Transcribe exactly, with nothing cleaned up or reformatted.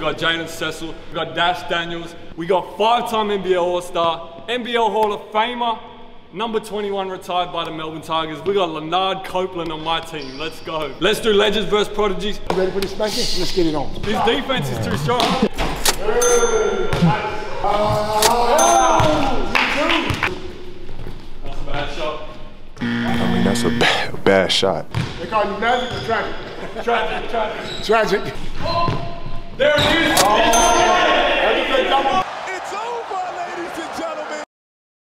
got Jayden, Cecil, we got Dash Daniels, we got five-time N B L All-Star, N B L Hall of Famer, number twenty-one retired by the Melbourne Tigers. We got Lanard, Copeland on my team. Let's go. Let's do legends versus prodigies. You ready for this spanking? Let's get it on. His defense is too strong. That's a bad shot. I mean, that's a bad, bad shot. They call you magic or tragic? Tragic, tragic. Tragic. Oh, there it is. Oh.